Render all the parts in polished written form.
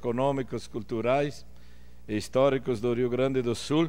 econômicos, culturais e históricos do Rio Grande do Sul.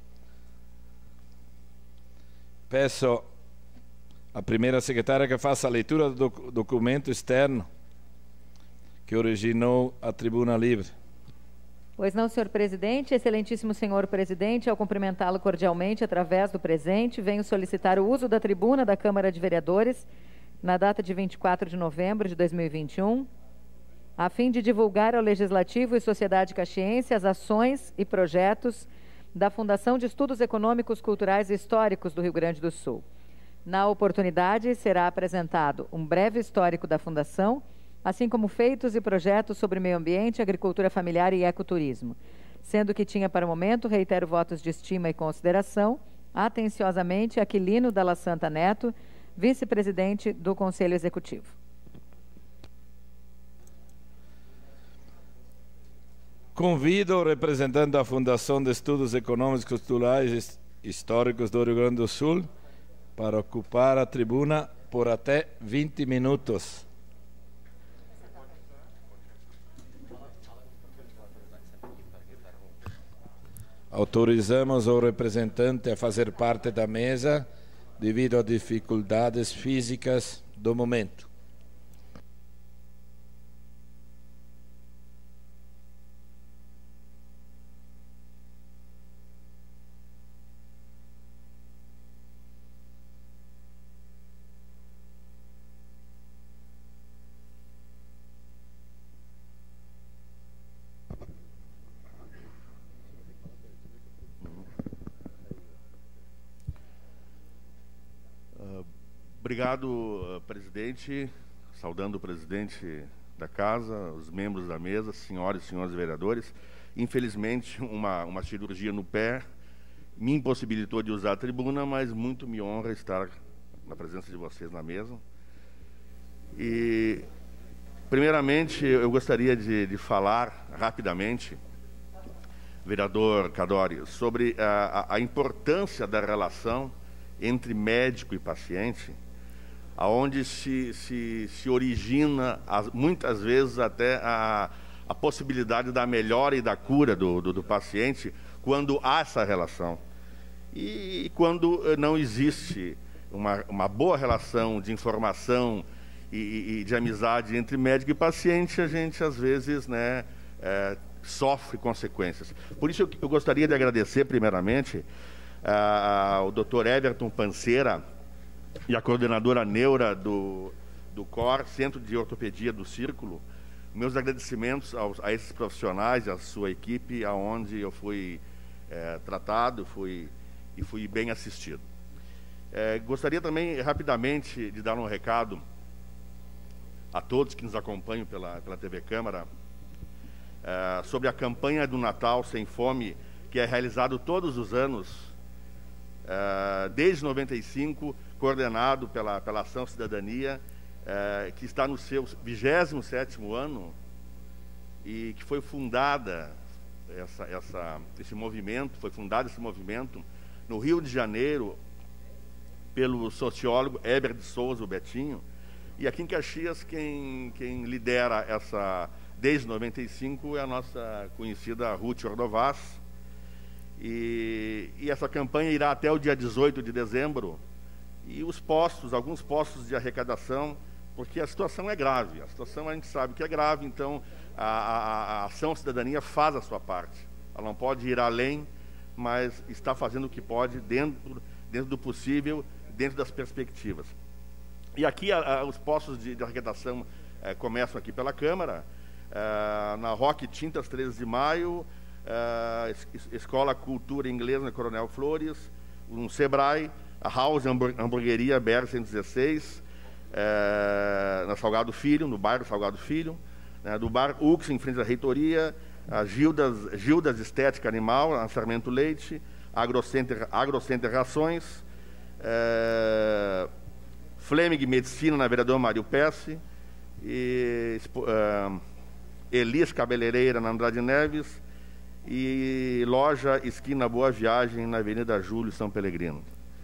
Peço à primeira secretária que faça a leitura do documento externo que originou a Tribuna Livre. Pois não, senhor presidente. Excelentíssimo senhor presidente, ao cumprimentá-lo cordialmente através do presente, venho solicitar o uso da tribuna da Câmara de Vereadores na data de 24 de novembro de 2021, a fim de divulgar ao Legislativo e sociedade caxiense as ações e projetos da Fundação de Estudos Econômicos, Culturais e Históricos do Rio Grande do Sul. Na oportunidade, será apresentado um breve histórico da Fundação, assim como feitos e projetos sobre meio ambiente, agricultura familiar e ecoturismo. Sendo que tinha para o momento, reitero votos de estima e consideração, atenciosamente, Aquilino Dalla Santa Neto, vice-presidente do Conselho Executivo. Convido o representante da Fundação de Estudos Econômicos, Culturais e Históricos do Rio Grande do Sul para ocupar a tribuna por até 20 minutos. Autorizamos o representante a fazer parte da mesa devido a dificuldades físicas do momento. Obrigado, presidente. Saudando o presidente da casa, os membros da mesa, senhoras e senhores vereadores. Infelizmente, uma cirurgia no pé me impossibilitou de usar a tribuna, mas muito me honra estar na presença de vocês na mesa. E, primeiramente, eu gostaria de falar rapidamente, vereador Cadori, sobre a importância da relação entre médico e paciente, aonde se origina, muitas vezes, até a possibilidade da melhora e da cura do paciente, quando há essa relação. E quando não existe uma boa relação de informação e de amizade entre médico e paciente, a gente, às vezes, sofre consequências. Por isso, eu gostaria de agradecer, primeiramente, ao Dr. Everton Panceira e a coordenadora Neura do COR, Centro de Ortopedia do Círculo. Meus agradecimentos a esses profissionais, à sua equipe, aonde eu fui tratado e fui bem assistido. Gostaria também, rapidamente, de dar um recado a todos que nos acompanham pela TV Câmara sobre a campanha do Natal Sem Fome, que é realizado todos os anos, desde 95, coordenado pela Ação Cidadania, que está no seu 27º ano, e que foi fundada esse movimento no Rio de Janeiro pelo sociólogo Heber de Souza, o Betinho, e aqui em Caxias quem lidera desde 95 é a nossa conhecida Ruth Ordovaz, e essa campanha irá até o dia 18 de dezembro, e alguns postos de arrecadação, porque a situação é grave, a situação a gente sabe que é grave, então a Ação Cidadania faz a sua parte. Ela não pode ir além, mas está fazendo o que pode dentro do possível, dentro das perspectivas. E aqui os postos de arrecadação começam aqui pela Câmara, na Roque Tintas 13 de Maio, Escola Cultura Inglesa na Coronel Flores, no Sebrae, a House Hamburgueria BR 116, na Salgado Filho, no bairro Salgado Filho, do Bar Ux, em frente à reitoria, a Gildas Estética Animal, na Sarmento Leite, Agrocenter Rações, Fleming Medicina, na Vereador Mário Pesce, e Elis Cabeleireira, na Andrade Neves, e Loja Esquina Boa Viagem, na Avenida Júlio São Pelegrino.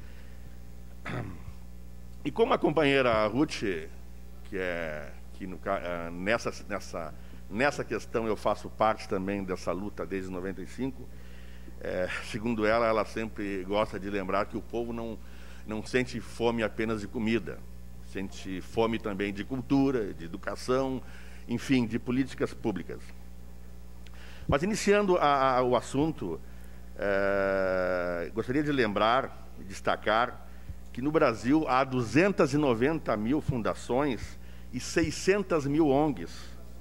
E como a companheira Ruth, que nessa questão eu faço parte também dessa luta desde 95. Segundo ela, ela sempre gosta de lembrar que o povo não sente fome apenas de comida, sente fome também de cultura, de educação, enfim, de políticas públicas. Mas iniciando o assunto, gostaria de lembrar e destacar que no Brasil há 290 mil fundações e 600 mil ONGs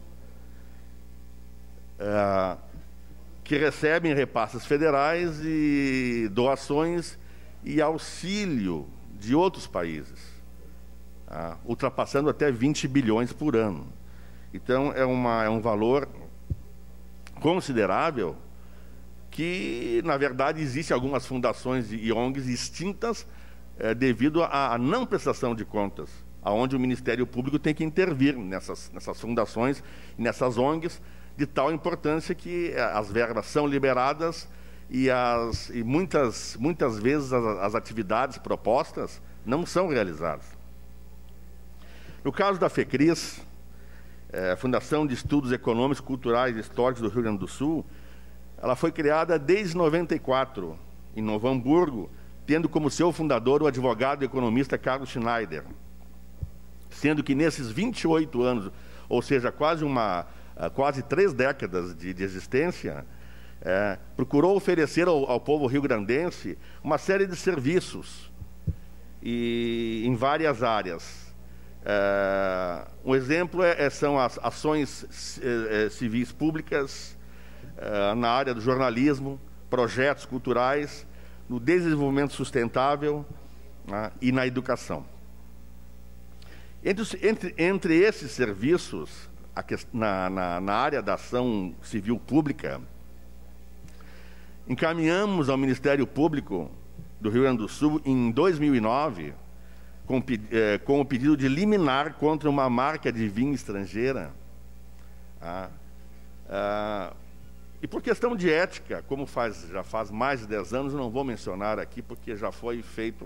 que recebem repasses federais e doações e auxílio de outros países, ultrapassando até 20 bilhões por ano. Então, é um valor considerável que, na verdade, existem algumas fundações e ONGs extintas devido à não prestação de contas, aonde o Ministério Público tem que intervir nessas fundações, nessas ONGs, de tal importância que as verbas são liberadas e muitas vezes as atividades propostas não são realizadas. No caso da FECRIS, Fundação de Estudos Econômicos, Culturais e Históricos do Rio Grande do Sul, ela foi criada desde 94, em Novo Hamburgo, tendo como seu fundador o advogado e economista Carlos Schneider, sendo que nesses 28 anos, ou seja, quase 3 décadas de existência, procurou oferecer ao povo rio-grandense uma série de serviços em várias áreas. Um exemplo são as ações civis públicas na área do jornalismo, projetos culturais, no desenvolvimento sustentável e na educação. Entre esses serviços, na área da ação civil pública, encaminhamos ao Ministério Público do Rio Grande do Sul, em 2009, com o pedido de liminar contra uma marca de vinho estrangeira. E por questão de ética, como já faz mais de 10 anos, não vou mencionar aqui, porque já foi feito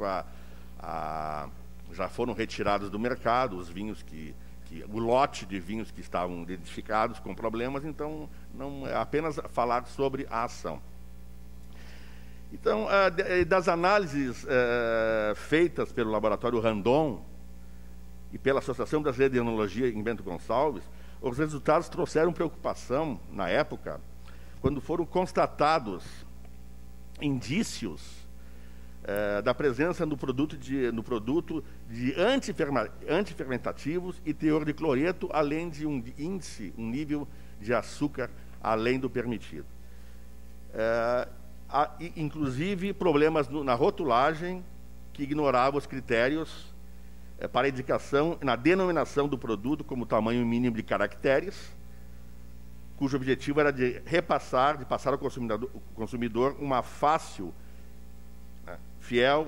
já foram retirados do mercado os vinhos o lote de vinhos que estavam identificados com problemas, então não é apenas falar sobre a ação. Então, das análises feitas pelo Laboratório Randon e pela Associação Brasileira de Enologia em Bento Gonçalves, os resultados trouxeram preocupação, na época, quando foram constatados indícios da presença no produto de antifermentativos e teor de cloreto, além de um nível de açúcar além do permitido. Inclusive problemas na rotulagem, que ignorava os critérios para indicação na denominação do produto como tamanho mínimo de caracteres, cujo objetivo era de passar ao consumidor uma fácil, fiel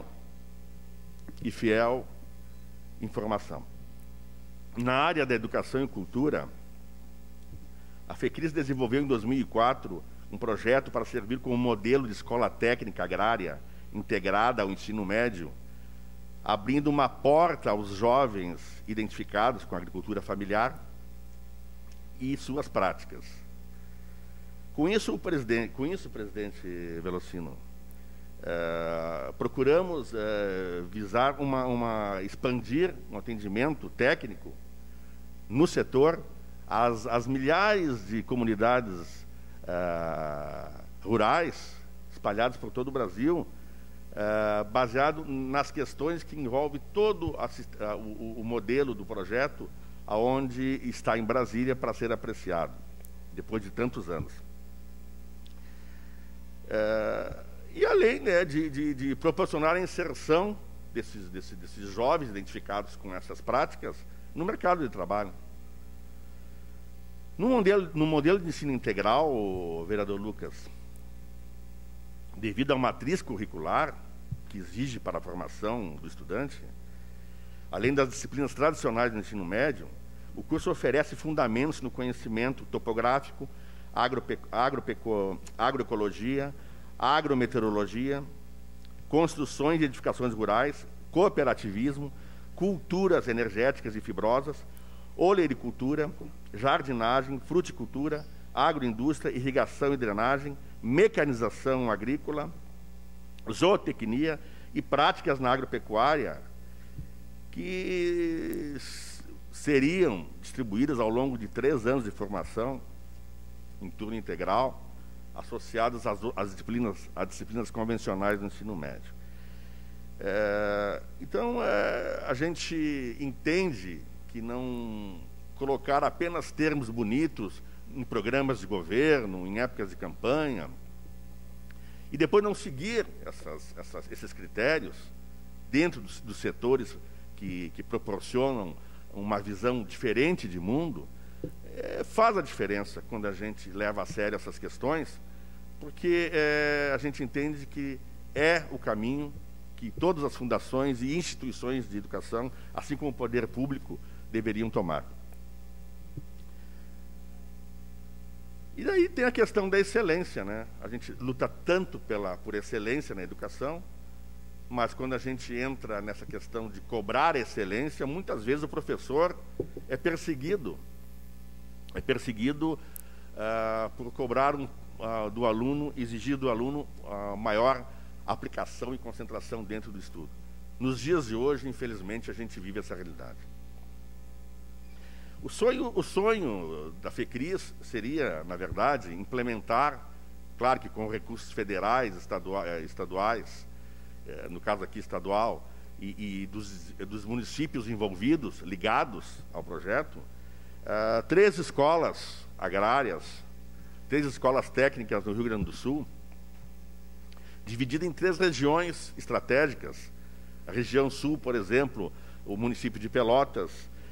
informação. Na área da educação e cultura, a FECRIS desenvolveu em 2004 um projeto para servir como modelo de escola técnica agrária integrada ao ensino médio, abrindo uma porta aos jovens identificados com a agricultura familiar e suas práticas. Com isso, presidente Velocino, procuramos visar expandir um atendimento técnico no setor às milhares de comunidades rurais espalhadas por todo o Brasil, baseado nas questões que envolvem todo o modelo do projeto, aonde está em Brasília para ser apreciado, depois de tantos anos. E além de proporcionar a inserção desses jovens identificados com essas práticas no mercado de trabalho. No modelo de ensino integral, vereador Lucas, devido a uma matriz curricular que exige para a formação do estudante, além das disciplinas tradicionais do ensino médio, o curso oferece fundamentos no conhecimento topográfico, agroecologia, agrometeorologia, construções e edificações rurais, cooperativismo, culturas energéticas e fibrosas, olericultura, jardinagem, fruticultura, agroindústria, irrigação e drenagem, mecanização agrícola, zootecnia e práticas na agropecuária, que seriam distribuídas ao longo de 3 anos de formação, em turno integral, associadas às disciplinas convencionais do ensino médio. Então, a gente entende que não colocar apenas termos bonitos em programas de governo, em épocas de campanha, e depois não seguir esses critérios dentro dos setores que proporcionam uma visão diferente de mundo, faz a diferença quando a gente leva a sério essas questões, porque a gente entende que é o caminho que todas as fundações e instituições de educação, assim como o poder público, deveriam tomar. E daí tem a questão da excelência, né? A gente luta tanto por excelência na educação, mas quando a gente entra nessa questão de cobrar excelência, muitas vezes o professor é perseguido por cobrar do aluno, exigir do aluno maior aplicação e concentração dentro do estudo. Nos dias de hoje, infelizmente, a gente vive essa realidade. O sonho da FECRIS seria, na verdade, implementar, claro que com recursos federais, estaduais, no caso aqui estadual, e dos municípios envolvidos, ligados ao projeto, 3 escolas agrárias, 3 escolas técnicas no Rio Grande do Sul, dividida em 3 regiões estratégicas. A região sul, por exemplo, o município de Pelotas,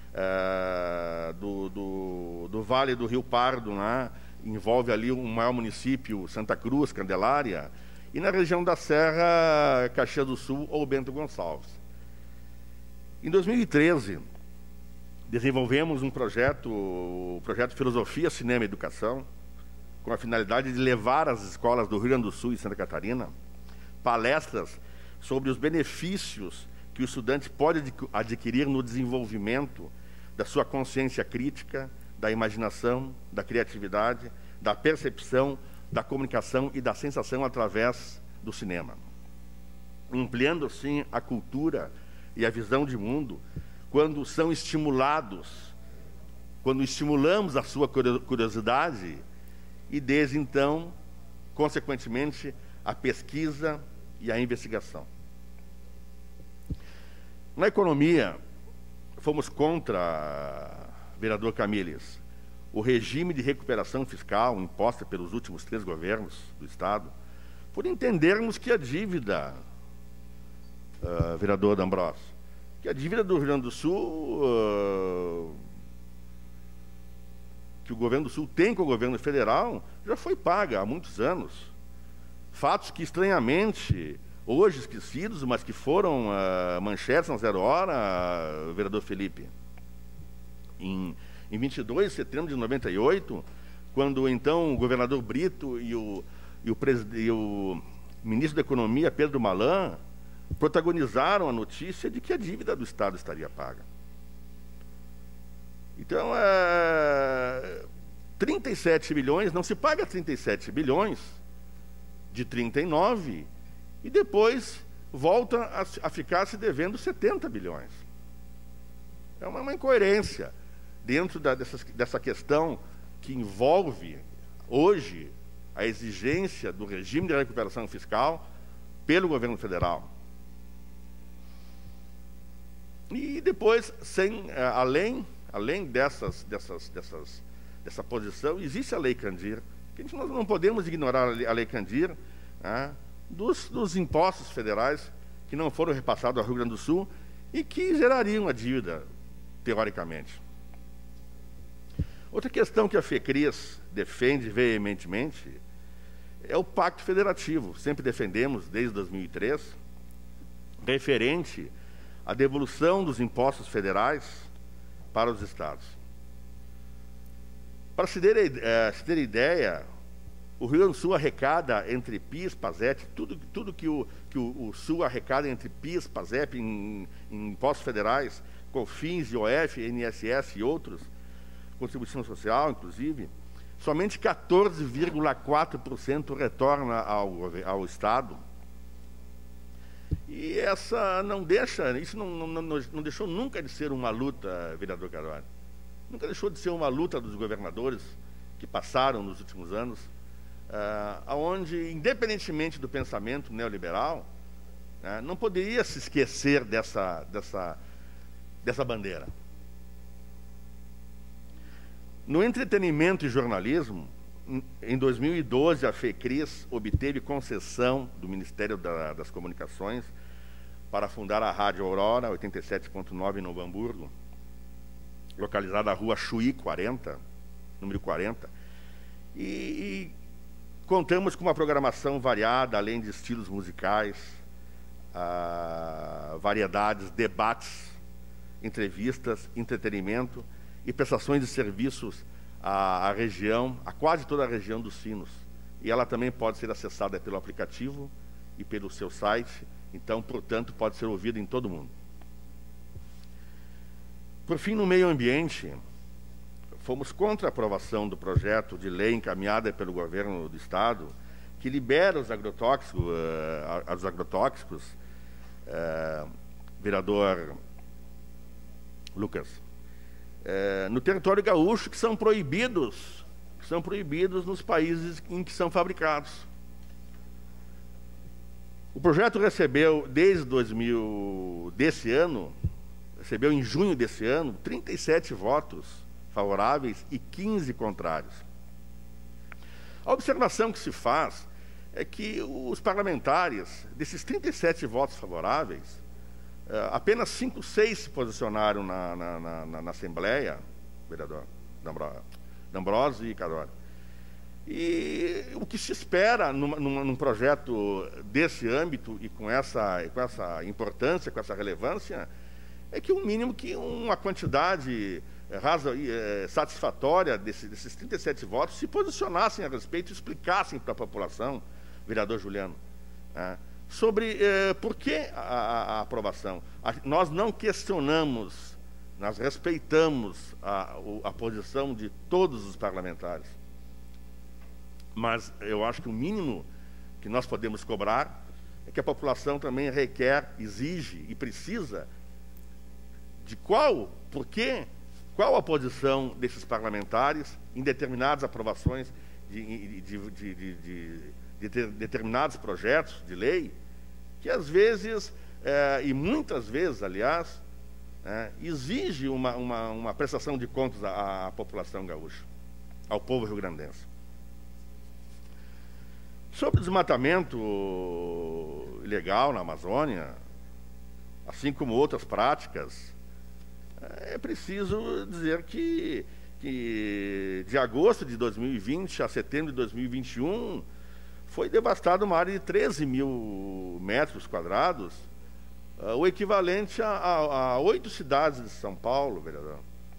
do Vale do Rio Pardo, né, envolve ali o maior município, Santa Cruz, Candelária, e na região da Serra, Caxias do Sul ou Bento Gonçalves. Em 2013, desenvolvemos o projeto Filosofia, Cinema e Educação, com a finalidade de levar às escolas do Rio Grande do Sul e Santa Catarina palestras sobre os benefícios que o estudante pode adquirir no desenvolvimento da sua consciência crítica, da imaginação, da criatividade, da percepção, da comunicação e da sensação através do cinema, ampliando assim a cultura e a visão de mundo quando são estimulados, quando estimulamos a sua curiosidade e desde então, consequentemente, a pesquisa e a investigação. Na economia, fomos contra, vereador Camilles, o regime de recuperação fiscal imposta pelos últimos 3 governos do Estado, por entendermos que a dívida, vereador D'Ambrosio, que a dívida do Rio Grande do Sul, que o governo do Sul tem com o governo federal, já foi paga há muitos anos. Fatos que, estranhamente, hoje esquecidos, mas que foram manchetes na 0 hora, vereador Felipe. Em 22 de setembro de 98, quando então o governador Brito e o ministro da Economia, Pedro Malan, protagonizaram a notícia de que a dívida do Estado estaria paga. Então, 37 bilhões, não se paga 37 bilhões de 39 e depois volta a ficar se devendo 70 bilhões. É uma incoerência dentro dessa questão que envolve hoje a exigência do regime de recuperação fiscal pelo governo federal. E depois, além dessa posição, existe a Lei Candir, que nós não podemos ignorar a Lei Candir, né, dos impostos federais que não foram repassados ao Rio Grande do Sul e que gerariam a dívida, teoricamente. Outra questão que a FECRIS defende veementemente é o Pacto Federativo. Sempre defendemos, desde 2003, referente à devolução dos impostos federais para os estados. Para se ter ideia, o Rio Grande do Sul arrecada entre PIS, PASEP, tudo que o Sul arrecada entre PIS, PASEP, em impostos federais, COFINS, IOF, INSS e outros, contribuição social, inclusive, somente 14,4% retorna ao Estado. E essa não deixa, isso não deixou nunca de ser uma luta, vereador Carvalho. Nunca deixou de ser uma luta dos governadores que passaram nos últimos anos, onde, independentemente do pensamento neoliberal, não poderia se esquecer dessa bandeira. No entretenimento e jornalismo, em 2012, a FECRIS obteve concessão do Ministério das Comunicações para fundar a Rádio Aurora 87.9 em Novo Hamburgo, localizada na rua Chuí 40, número 40, e contamos com uma programação variada, além de estilos musicais, variedades, debates, entrevistas, entretenimento e prestações de serviços à região, a quase toda a região dos Sinos. E ela também pode ser acessada pelo aplicativo e pelo seu site, então, portanto, pode ser ouvida em todo o mundo. Por fim, no meio ambiente, fomos contra a aprovação do projeto de lei encaminhada pelo governo do Estado, que libera os agrotóxicos, vereador Lucas, no território gaúcho, que são proibidos nos países em que são fabricados. O projeto recebeu, recebeu em junho desse ano, 37 votos favoráveis e 15 contrários. A observação que se faz é que os parlamentares, desses 37 votos favoráveis, apenas 5, 6 se posicionaram na Assembleia, vereador D'Ambrosio e Carvalho. E o que se espera num projeto desse âmbito e com essa importância, com essa relevância, é que uma quantidade satisfatória desses 37 votos se posicionassem a respeito e explicassem para a população, vereador Juliano, sobre por que a aprovação. Nós não questionamos, nós respeitamos a posição de todos os parlamentares. Mas eu acho que o mínimo que nós podemos cobrar é que a população também requer, exige e precisa de qual a posição desses parlamentares em determinadas aprovações de determinados projetos de lei, que às vezes, e muitas vezes, aliás, exige uma prestação de contas à população gaúcha, ao povo rio-grandense. Sobre o desmatamento ilegal na Amazônia, assim como outras práticas, é preciso dizer que de agosto de 2020 a setembro de 2021 foi devastada uma área de 13 mil metros quadrados, o equivalente a 8 cidades de São Paulo, vereador.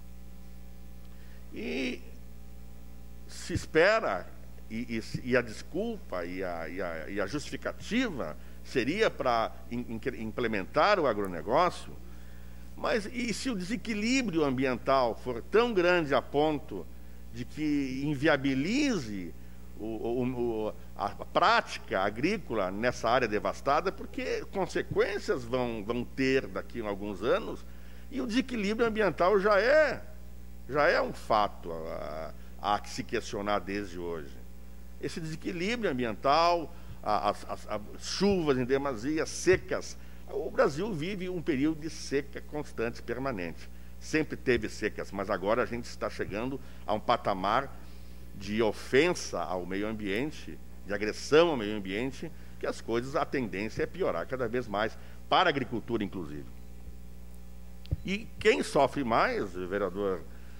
E se espera, e a desculpa e a justificativa seria para implementar o agronegócio, mas e se o desequilíbrio ambiental for tão grande a ponto de que inviabilize a prática agrícola nessa área devastada, porque consequências vão ter daqui a alguns anos, e o desequilíbrio ambiental já é um fato a que se questionar desde hoje. Esse desequilíbrio ambiental, as chuvas em demasia, secas. O Brasil vive um período de seca constante, permanente. Sempre teve secas, mas agora a gente está chegando a um patamar de ofensa ao meio ambiente, de agressão ao meio ambiente, que a tendência é piorar cada vez mais, para a agricultura, inclusive. E quem sofre mais, vereador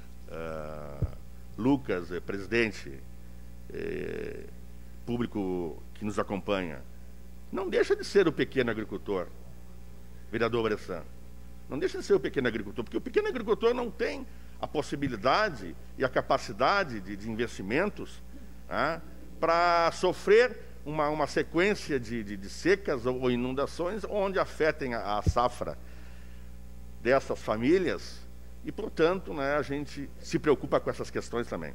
Lucas, presidente, público que nos acompanha, não deixa de ser o pequeno agricultor, vereador Bressan. Não deixa de ser o pequeno agricultor, porque o pequeno agricultor não tem a possibilidade e a capacidade de investimentos para sofrer uma sequência de secas ou inundações onde afetem a safra dessas famílias e, portanto, né, a gente se preocupa com essas questões também.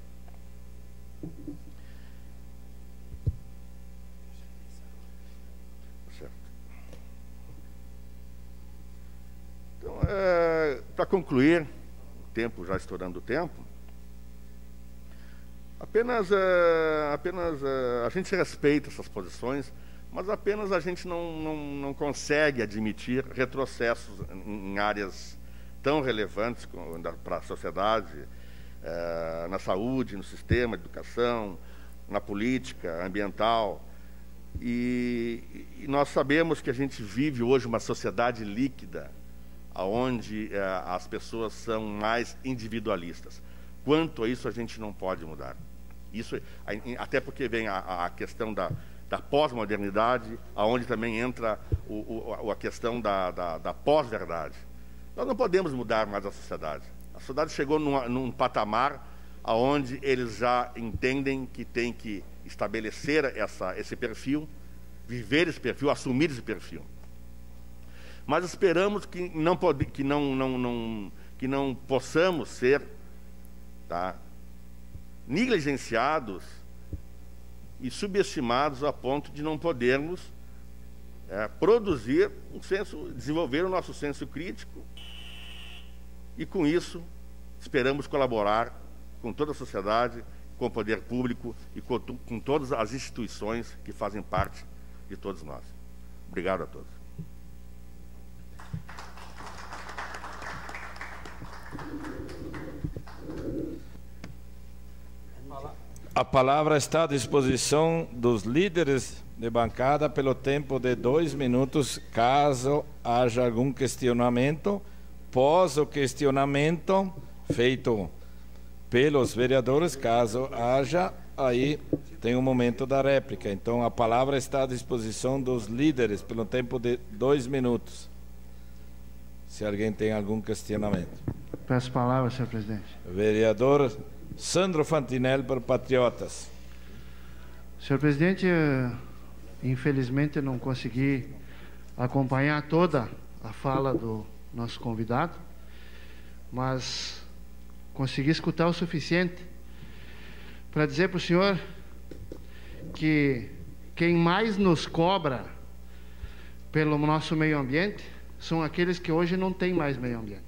Certo. Então, para concluir, o tempo já estourando o tempo, apenas a gente respeita essas posições, mas apenas a gente não consegue admitir retrocessos em áreas tão relevantes para a sociedade, na saúde, no sistema de educação, na política ambiental. E nós sabemos que a gente vive hoje uma sociedade líquida, onde as pessoas são mais individualistas. Quanto a isso, a gente não pode mudar. Isso, até porque vem a questão da pós-modernidade, aonde também entra a questão da pós-verdade. Nós não podemos mudar mais a sociedade. A sociedade chegou num patamar onde eles já entendem que tem que estabelecer esse perfil, viver esse perfil, assumir esse perfil. Mas esperamos que não possamos ser, tá, negligenciados e subestimados a ponto de não podermos produzir desenvolver o nosso senso crítico, e com isso esperamos colaborar com toda a sociedade, com o poder público e com todas as instituições que fazem parte de todos nós. Obrigado a todos. A palavra está à disposição dos líderes de bancada pelo tempo de 2 minutos, caso haja algum questionamento. Pós o questionamento feito pelos vereadores, caso haja, aí tem um momento da réplica. Então, a palavra está à disposição dos líderes pelo tempo de 2 minutos. Se alguém tem algum questionamento. Peço a palavra, senhor presidente. Vereador Sandro Fantinel, por Patriotas. Senhor presidente, infelizmente eu não consegui acompanhar toda a fala do nosso convidado, mas consegui escutar o suficiente para dizer para o senhor que quem mais nos cobra pelo nosso meio ambiente são aqueles que hoje não têm mais meio ambiente.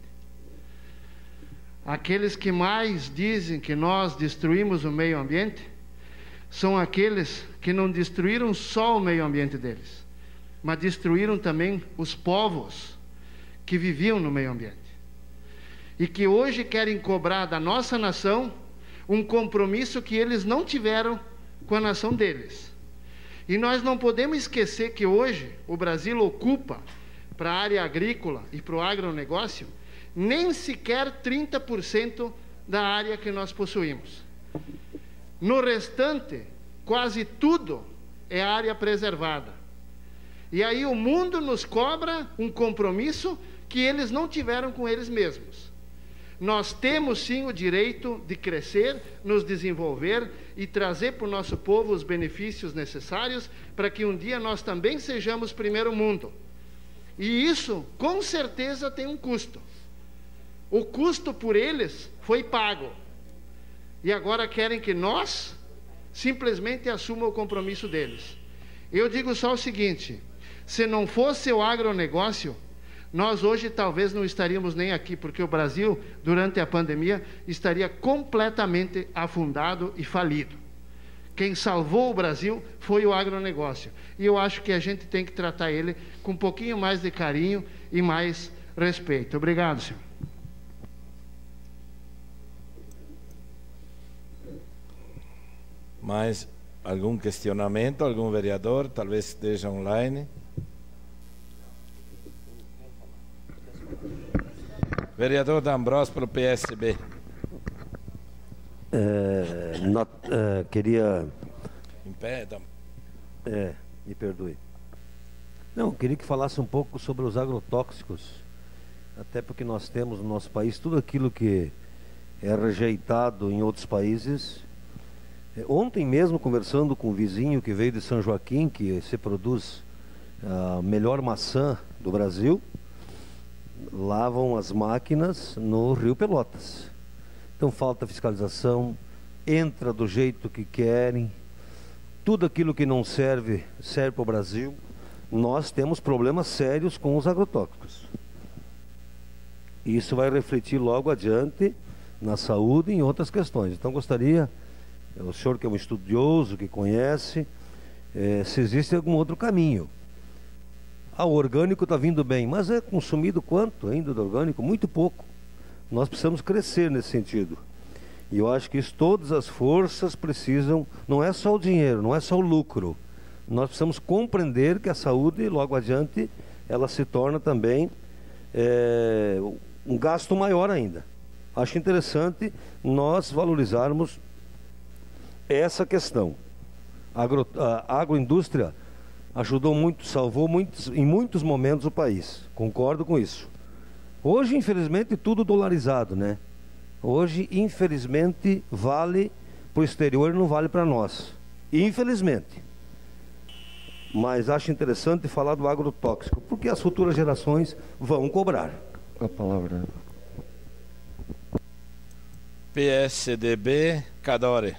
Aqueles que mais dizem que nós destruímos o meio ambiente são aqueles que não destruíram só o meio ambiente deles, mas destruíram também os povos que viviam no meio ambiente. E que hoje querem cobrar da nossa nação um compromisso que eles não tiveram com a nação deles. E nós não podemos esquecer que hoje o Brasil ocupa, para a área agrícola e para o agronegócio, nem sequer 30% da área que nós possuímos. No restante, quase tudo é área preservada. E aí o mundo nos cobra um compromisso que eles não tiveram com eles mesmos. Nós temos sim o direito de crescer, nos desenvolver e trazer para o nosso povo os benefícios necessários para que um dia nós também sejamos primeiro mundo. E isso, com certeza, tem um custo. O custo por eles foi pago. E agora querem que nós simplesmente assumamos o compromisso deles. Eu digo só o seguinte: se não fosse o agronegócio, nós hoje talvez não estaríamos nem aqui, porque o Brasil, durante a pandemia, estaria completamente afundado e falido. Quem salvou o Brasil foi o agronegócio. E eu acho que a gente tem que tratar ele com um pouquinho mais de carinho e mais respeito. Obrigado, senhor. Mais algum questionamento? Algum vereador? Talvez esteja online. Vereador D'Ambrosio, pelo PSB. Queria... Em pé, me perdoe. Não, queria que falasse um pouco sobre os agrotóxicos, até porque nós temos no nosso país tudo aquilo que é rejeitado em outros países. Ontem mesmo, conversando com um vizinho que veio de São Joaquim, que se produz a melhor maçã do Brasil, lavam as máquinas no Rio Pelotas. Então falta fiscalização, entra do jeito que querem, tudo aquilo que não serve, serve para o Brasil. Nós temos problemas sérios com os agrotóxicos. Isso vai refletir logo adiante na saúde e em outras questões. Então gostaria, o senhor que é um estudioso, que conhece, se existe algum outro caminho. O orgânico está vindo bem, mas é consumido quanto ainda do orgânico? Muito pouco. Nós precisamos crescer nesse sentido. E eu acho que isso, todas as forças precisam, não é só o dinheiro, não é só o lucro. Nós precisamos compreender que a saúde, logo adiante, ela se torna também um gasto maior ainda. Acho interessante nós valorizarmos essa questão. A agroindústria ajudou muito, salvou em muitos momentos o país. Concordo com isso. Hoje, infelizmente, tudo dolarizado, né? Hoje, infelizmente, vale para o exterior e não vale para nós. Infelizmente. Mas acho interessante falar do agrotóxico, porque as futuras gerações vão cobrar. A palavra. PSDB, Cadore.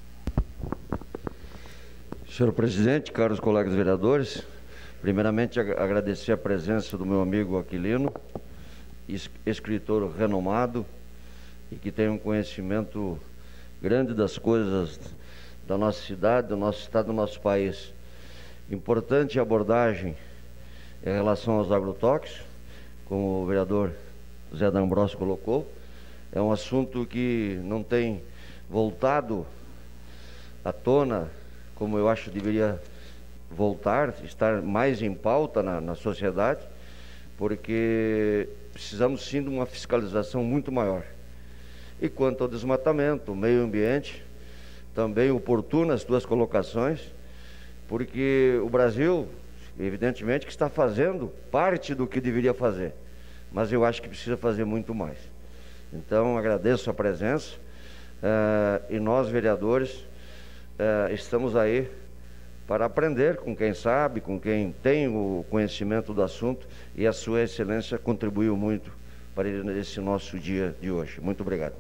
Senhor presidente, caros colegas vereadores, primeiramente agradecer a presença do meu amigo Aquilino, escritor renomado e que tem um conhecimento grande das coisas da nossa cidade, do nosso estado, do nosso país. Importante abordagem em relação aos agrotóxicos, como o vereador Zé D'Ambrosio colocou. É um assunto que não tem voltado à tona como eu acho que deveria voltar, estar mais em pauta na sociedade, porque precisamos sim de uma fiscalização muito maior. E quanto ao desmatamento, o meio ambiente, também oportunas as tuas colocações, porque o Brasil, evidentemente, que está fazendo parte do que deveria fazer, mas eu acho que precisa fazer muito mais. Então, agradeço a presença e nós, vereadores, estamos aí para aprender com quem sabe, com quem tem o conhecimento do assunto, e a sua excelência contribuiu muito para esse nosso dia de hoje. Muito obrigado.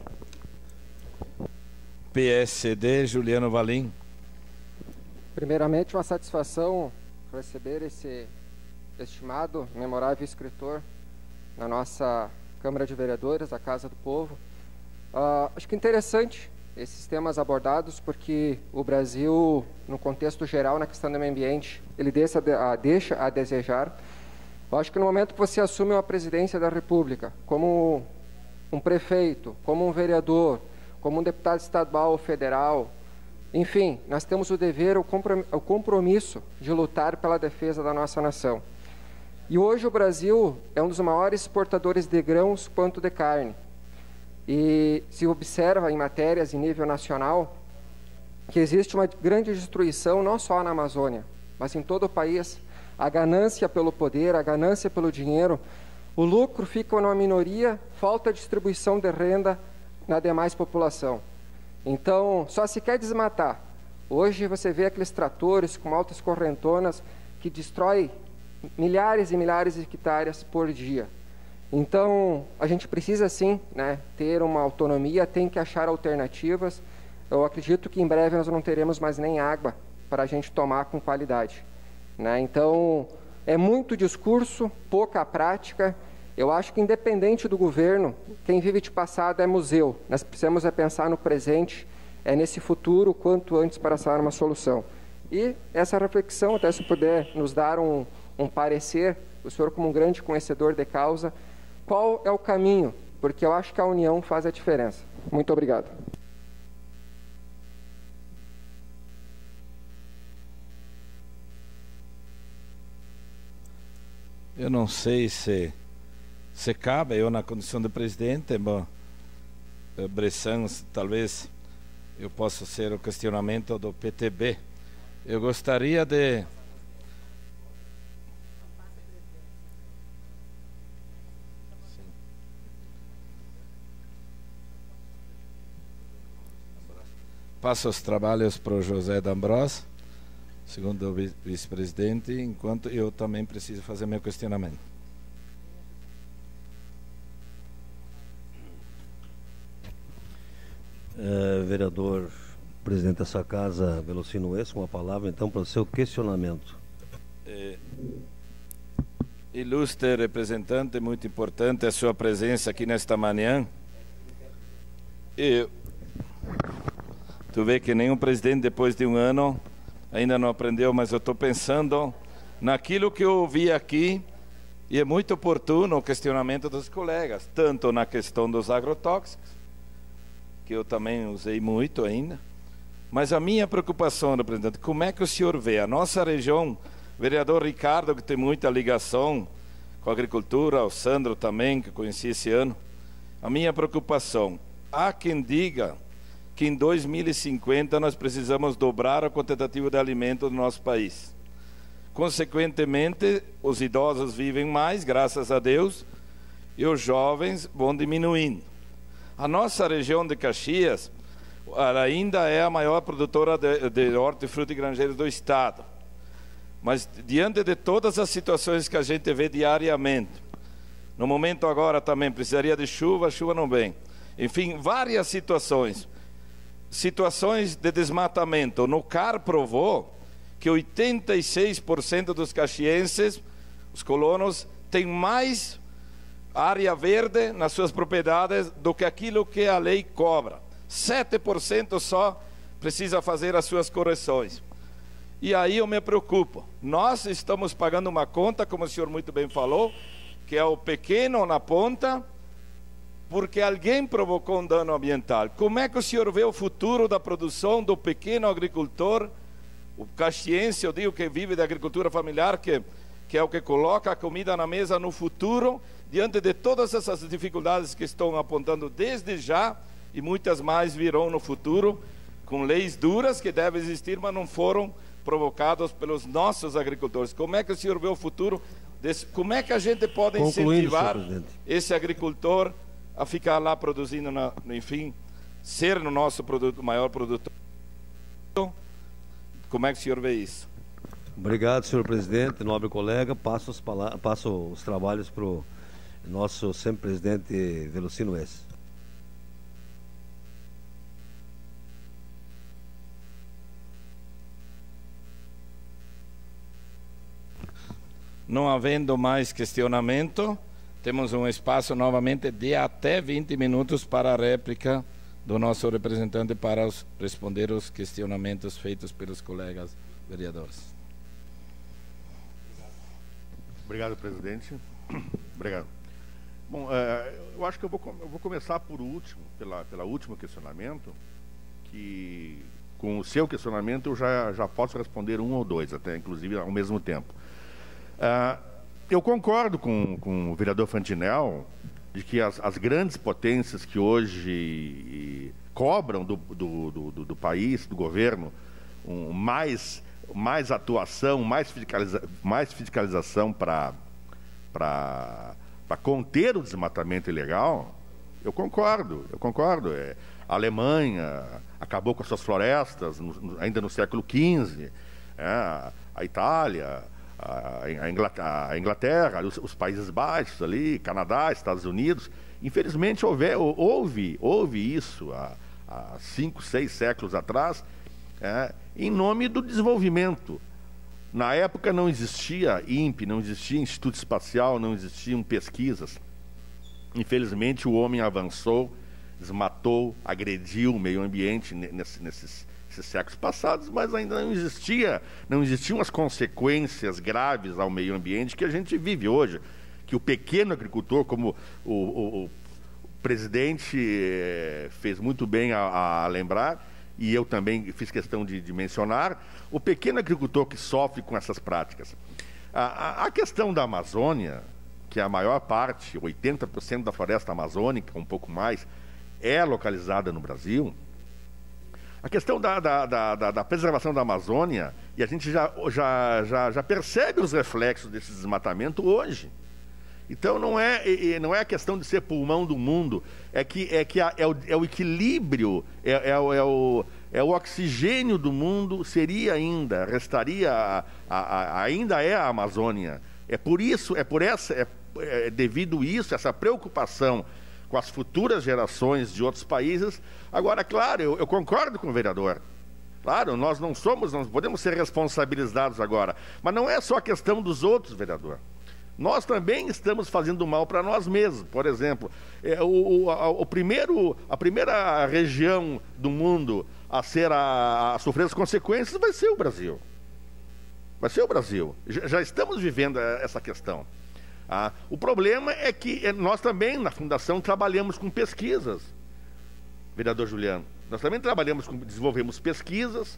PSD, Juliano Valim. Primeiramente, uma satisfação receber esse estimado, memorável escritor na nossa Câmara de Vereadores, a Casa do Povo. Acho que interessante esses temas abordados, porque o Brasil, no contexto geral, na questão do meio ambiente, ele deixa a desejar. Eu acho que no momento que você assume uma presidência da República, como um prefeito, como um vereador, como um deputado estadual ou federal, enfim, nós temos o dever, o compromisso de lutar pela defesa da nossa nação. E hoje o Brasil é um dos maiores exportadores de grãos quanto de carne. E se observa em matérias em nível nacional que existe uma grande destruição não só na Amazônia, mas em todo o país. A ganância pelo poder, a ganância pelo dinheiro, o lucro fica numa minoria, falta distribuição de renda na demais população. Então, só se quer desmatar. Hoje você vê aqueles tratores com altas correntonas que destrói milhares e milhares de hectares por dia. Então, a gente precisa sim, né, ter uma autonomia, tem que achar alternativas. Eu acredito que em breve nós não teremos mais nem água para a gente tomar com qualidade, né? Então, é muito discurso, pouca prática. Eu acho que independente do governo, quem vive de passado é museu. Nós precisamos pensar no presente, nesse futuro, quanto antes para achar uma solução. E essa reflexão, até se puder nos dar um parecer, o senhor como um grande conhecedor de causa, qual é o caminho? Porque eu acho que a união faz a diferença. Muito obrigado. Eu não sei se cabe, eu na condição de presidente, bom, Bressan, talvez eu possa ser o questionamento do PTB. Eu gostaria de... Passo os trabalhos para o José D'Ambrosio, segundo vice-presidente, enquanto eu também preciso fazer meu questionamento. Vereador, presidente dessa casa, Velocino Oes, com a palavra então para o seu questionamento. Ilustre representante, muito importante a sua presença aqui nesta manhã. Tu vê que nenhum presidente depois de um ano ainda não aprendeu, mas eu estou pensando naquilo que eu ouvi aqui, e é muito oportuno o questionamento dos colegas, tanto na questão dos agrotóxicos, que eu também usei muito ainda, mas a minha preocupação, representante, como é que o senhor vê a nossa região, vereador Ricardo, que tem muita ligação com a agricultura, o Sandro também, que eu conheci esse ano, a minha preocupação, há quem diga que em 2050 nós precisamos dobrar o quantitativo de alimento do nosso país. Consequentemente, os idosos vivem mais, graças a Deus, e os jovens vão diminuindo. A nossa região de Caxias ainda é a maior produtora de hortifruti e granjeiros do estado. Mas diante de todas as situações que a gente vê diariamente, no momento agora também precisaria de chuva, a chuva não vem. Enfim, várias situações de desmatamento. No CAR provou que 86% dos caxienses, os colonos, têm mais área verde nas suas propriedades do que aquilo que a lei cobra. 7% só precisa fazer as suas correções. E aí eu me preocupo. Nós estamos pagando uma conta, como o senhor muito bem falou, que é o pequeno na ponta, porque alguém provocou um dano ambiental. Como é que o senhor vê o futuro da produção do pequeno agricultor, o caxiense, eu digo que vive da agricultura familiar, que é o que coloca a comida na mesa no futuro, diante de todas essas dificuldades que estão apontando desde já, e muitas mais virão no futuro, com leis duras que devem existir, mas não foram provocadas pelos nossos agricultores. Como é que o senhor vê o futuro? Como é que a gente pode incentivar esse agricultor a ficar lá produzindo, enfim, ser no nosso produto, o maior produtor? Como é que o senhor vê isso? Obrigado, senhor presidente, nobre colega. Passo os trabalhos para o nosso sempre presidente Velocino Oes. Não havendo mais questionamento, temos um espaço novamente de até 20 minutos para a réplica do nosso representante para responder os questionamentos feitos pelos colegas vereadores. Obrigado, presidente. Obrigado. Bom, eu acho que eu vou começar por último, pela último questionamento, que com o seu questionamento eu já posso responder um ou dois, até inclusive ao mesmo tempo. Eu concordo com o vereador Fantinel de que as grandes potências que hoje cobram do país, do governo, mais atuação, mais fiscalização para conter o desmatamento ilegal, eu concordo. A Alemanha acabou com as suas florestas ainda no século XV, a Itália, a Inglaterra, os Países Baixos ali, Canadá, Estados Unidos. Infelizmente houve isso há 5, 6 séculos atrás, em nome do desenvolvimento. Na época não existia INPE, não existia Instituto Espacial, não existiam pesquisas. Infelizmente o homem avançou, desmatou, agrediu o meio ambiente nesses séculos passados, mas ainda não existiam as consequências graves ao meio ambiente que a gente vive hoje, que o pequeno agricultor, como o presidente fez muito bem a lembrar, e eu também fiz questão de mencionar, o pequeno agricultor que sofre com essas práticas. A questão da Amazônia, que a maior parte, 80% da floresta amazônica, um pouco mais, é localizada no Brasil. A questão da preservação da Amazônia, e a gente já percebe os reflexos desse desmatamento hoje. Então não é a questão de ser pulmão do mundo, é o equilíbrio, é o oxigênio do mundo, ainda é a Amazônia. Devido isso, essa preocupação com as futuras gerações de outros países. Agora, claro, eu concordo com o vereador. Claro, nós não podemos ser responsabilizados agora. Mas não é só a questão dos outros, vereador. Nós também estamos fazendo mal para nós mesmos. Por exemplo, a primeira região do mundo a sofrer as consequências vai ser o Brasil. Vai ser o Brasil. Já estamos vivendo essa questão. O problema é que nós também, na Fundação, trabalhamos com pesquisas, vereador Juliano. Nós também desenvolvemos pesquisas,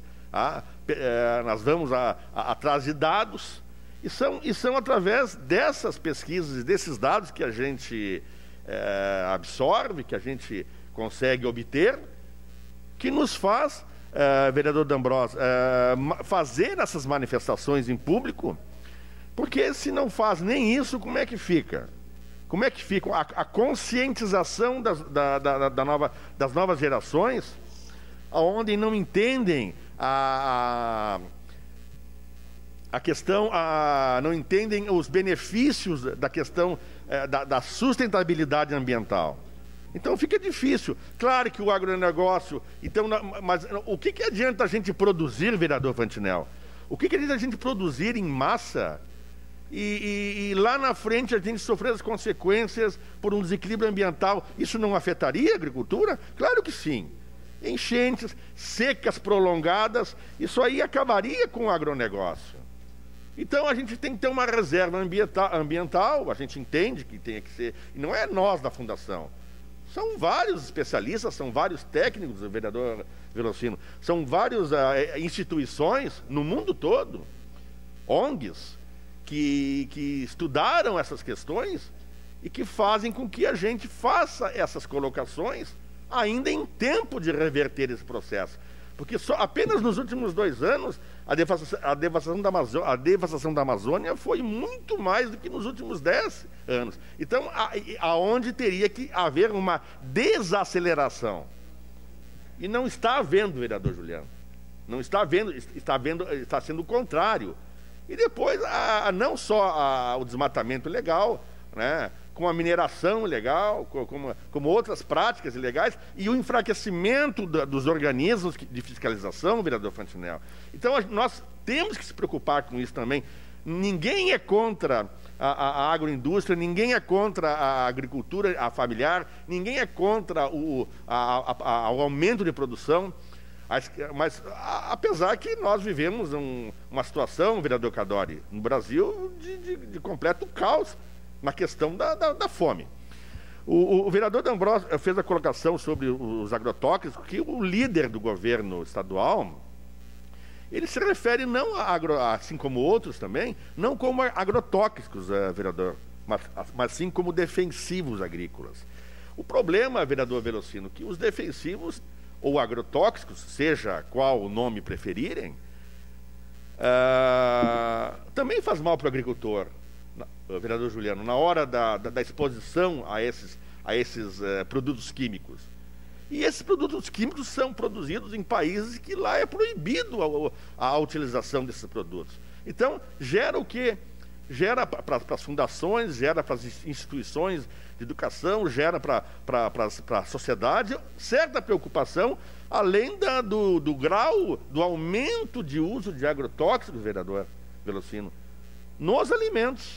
nós vamos atrás de dados, e são através dessas pesquisas e desses dados que a gente absorve, que a gente consegue obter, que nos faz, vereador D'Ambrosio, fazer essas manifestações em público, porque se não faz nem isso, como é que fica? Como é que fica a conscientização das novas gerações, onde não entendem a questão, não entendem os benefícios da questão da sustentabilidade ambiental. Então fica difícil. Claro que o agronegócio... mas o que adianta a gente produzir, vereador Fantinel? O que adianta a gente produzir em massa e lá na frente a gente sofrer as consequências por um desequilíbrio ambiental? Isso não afetaria a agricultura? Claro que sim. Enchentes, secas prolongadas, isso aí acabaria com o agronegócio. Então a gente tem que ter uma reserva ambiental, a gente entende que tem que ser, e não é nós da Fundação. São vários especialistas, são vários técnicos, vereador Velocino, são várias instituições no mundo todo, ONGs, que estudaram essas questões e que fazem com que a gente faça essas colocações ainda em tempo de reverter esse processo. Porque apenas nos últimos 2 anos a devastação da Amazônia foi muito mais do que nos últimos 10 anos. Então, aonde teria que haver uma desaceleração. E não está havendo, vereador Juliano. Não está havendo, está sendo o contrário. E depois, não só o desmatamento ilegal, né, com a mineração ilegal, como outras práticas ilegais, e o enfraquecimento dos organismos de fiscalização, vereador Fantinel. Então, nós temos que se preocupar com isso também. Ninguém é contra a agroindústria, ninguém é contra a agricultura familiar, ninguém é contra o aumento de produção, mas apesar que nós vivemos uma situação, vereador Cadori, no Brasil, de completo caos na questão da fome. O vereador D'Ambrosio fez a colocação sobre os agrotóxicos, que o líder do governo estadual, ele se refere não assim como outros também, não como agrotóxicos, vereador, mas sim como defensivos agrícolas. O problema, vereador Velocino, que os defensivos ou agrotóxicos, seja qual o nome preferirem, também faz mal para o agricultor. Vereador Juliano, na hora da exposição a esses produtos químicos. E esses produtos químicos são produzidos em países que lá é proibido a utilização desses produtos. Então, gera o quê? Gera para as fundações, gera para as instituições de educação, gera para a sociedade certa preocupação, além do grau, do aumento de uso de agrotóxicos, vereador Velocino, nos alimentos.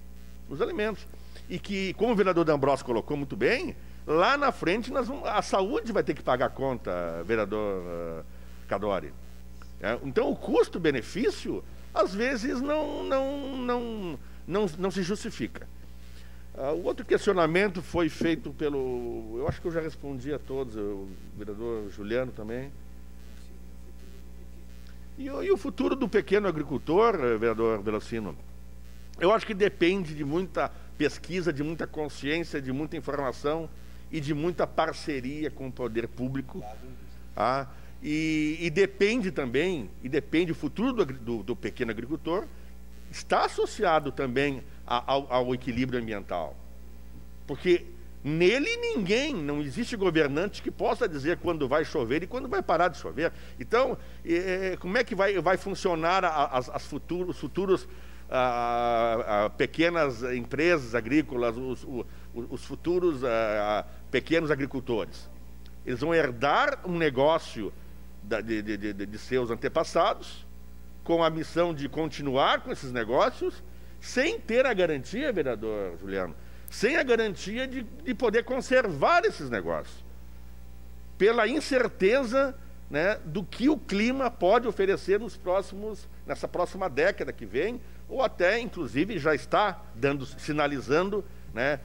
E que, como o vereador D'Ambrosio colocou muito bem, lá na frente a saúde vai ter que pagar a conta, vereador Cadori. Então o custo-benefício, às vezes, não se justifica. O outro questionamento foi feito pelo... Eu acho que eu já respondi a todos, o vereador Juliano também. E o futuro do pequeno agricultor, vereador Velocino? Eu acho que depende de muita pesquisa, de muita consciência, de muita informação e de muita parceria com o poder público. E depende também, o futuro do pequeno agricultor está associado também ao equilíbrio ambiental. Porque nele não existe governante que possa dizer quando vai chover e quando vai parar de chover. Então, como é que vai funcionar os futuros pequenas empresas agrícolas, os futuros pequenos agricultores. Eles vão herdar um negócio de seus antepassados, com a missão de continuar com esses negócios, sem ter a garantia, vereador Juliano, sem a garantia de poder conservar esses negócios, pela incerteza, né, do que o clima pode oferecer nessa próxima década que vem, ou até, inclusive, já está sinalizando, né,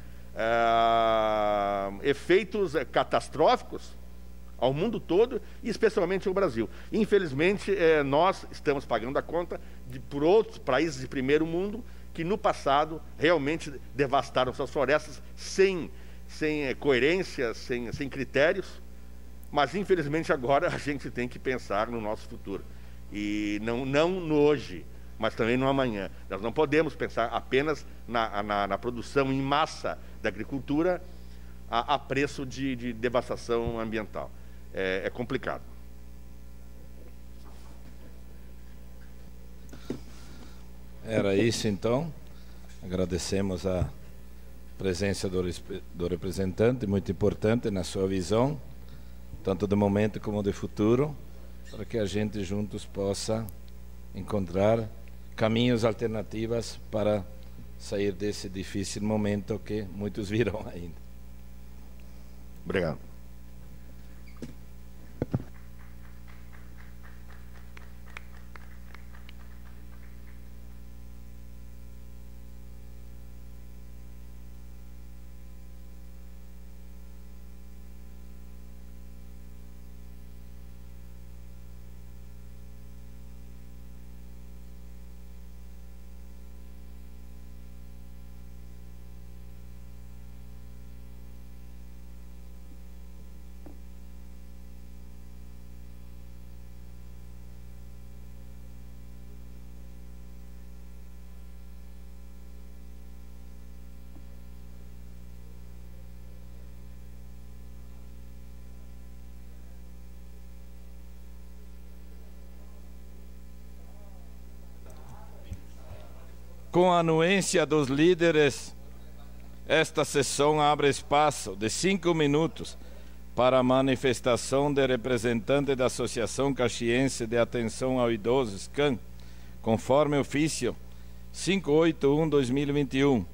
efeitos catastróficos ao mundo todo, e especialmente ao Brasil. Infelizmente, nós estamos pagando a conta por outros países de primeiro mundo que no passado realmente devastaram suas florestas sem coerência, sem critérios, mas infelizmente agora a gente tem que pensar no nosso futuro, e não no hoje, mas também no amanhã. Nós não podemos pensar apenas na produção em massa da agricultura a preço de devastação ambiental. É complicado. Era isso, então. Agradecemos a presença do representante, muito importante na sua visão, tanto do momento como do futuro, para que a gente juntos possa encontrar caminhos alternativos para sair desse difícil momento que muitos virão ainda. Obrigado. Com a anuência dos líderes, esta sessão abre espaço de 5 minutos para a manifestação de representante da Associação Caxiense de Atenção ao Idoso, SCAM, conforme ofício 581/2021.